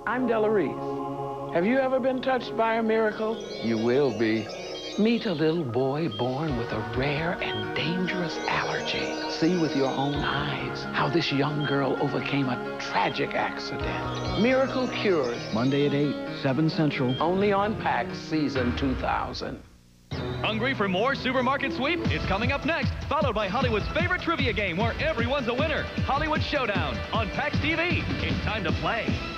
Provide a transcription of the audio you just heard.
I'm Della Reese. Have you ever been touched by a miracle? You will be. Meet a little boy born with a rare and dangerous allergy. See with your own eyes how this young girl overcame a tragic accident. Miracle Cures. Monday at 8, 7 Central. Only on PAX Season 2000. Hungry for more Supermarket Sweep? It's coming up next, followed by Hollywood's favorite trivia game where everyone's a winner, Hollywood Showdown, on PAX TV. It's time to play.